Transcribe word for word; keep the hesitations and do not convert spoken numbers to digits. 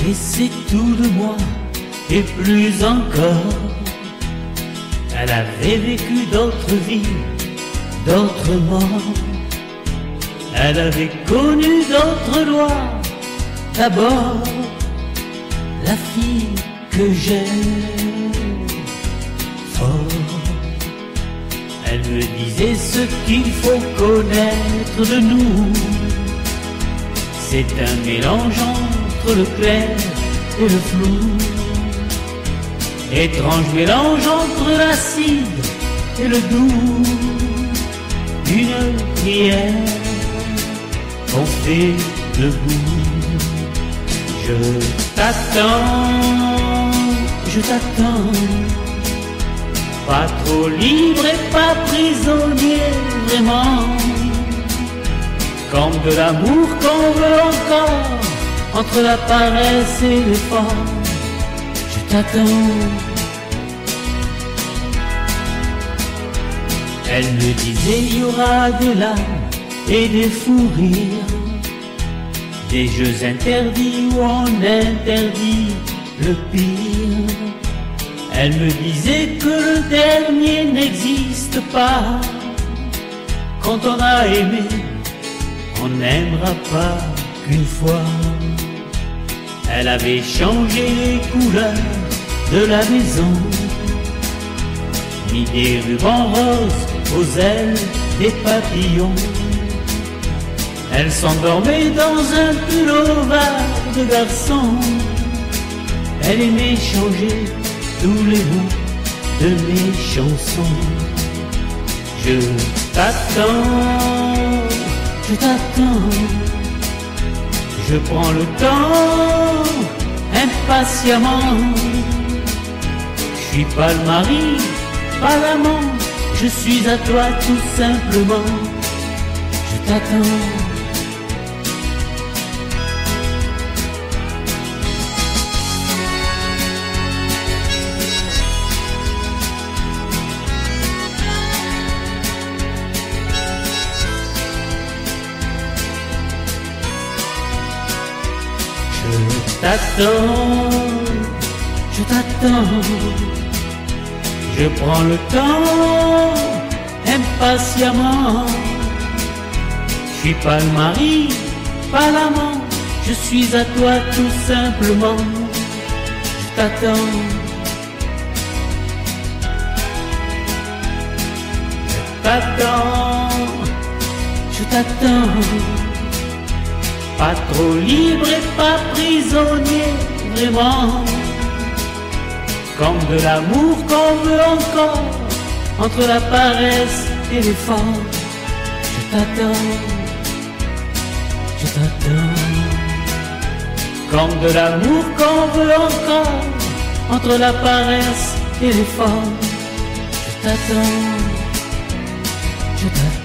Et c'est tout de moi, et plus encore. Elle avait vécu d'autres vies, d'autres morts. Elle avait connu d'autres lois. D'abord, la fille que j'aime fort. Elle me disait ce qu'il faut connaître de nous. C'est un mélange entre le clair et le flou. Étrange mélange entre l'acide et le doux. Une prière qu'on fait debout. Je t'attends, je t'attends. Pas trop libre et pas prisonnier vraiment. Comme de l'amour qu'on veut encore, entre la paresse et l'effort. Je t'attends. Elle me disait il y aura des larmes et des fous rires, des jeux interdits où on interdit le pire. Elle me disait que le dernier n'existe pas. Quand on a aimé, on n'aimera pas qu'une fois. Elle avait changé les couleurs de la maison, mis des rubans roses aux ailes des papillons. Elle s'endormait dans un pullover de garçon. Elle aimait changer tous les mots de mes chansons. Je t'attends, je t'attends. Je prends le temps impatiemment. Je suis pas le mari, pas l'amant. Je suis à toi tout simplement. Je t'attends. Je t'attends, je t'attends. Je prends le temps impatiemment. Je suis pas le mari, pas l'amant. Je suis à toi tout simplement. Je t'attends. Je t'attends, je t'attends. Pas trop libre et pas prisonnier vraiment. Comme de l'amour qu'on veut encore, entre la paresse et l'effort. Je t'attends, je t'attends. Comme de l'amour qu'on veut encore, entre la paresse et l'effort. Je t'attends, je t'attends.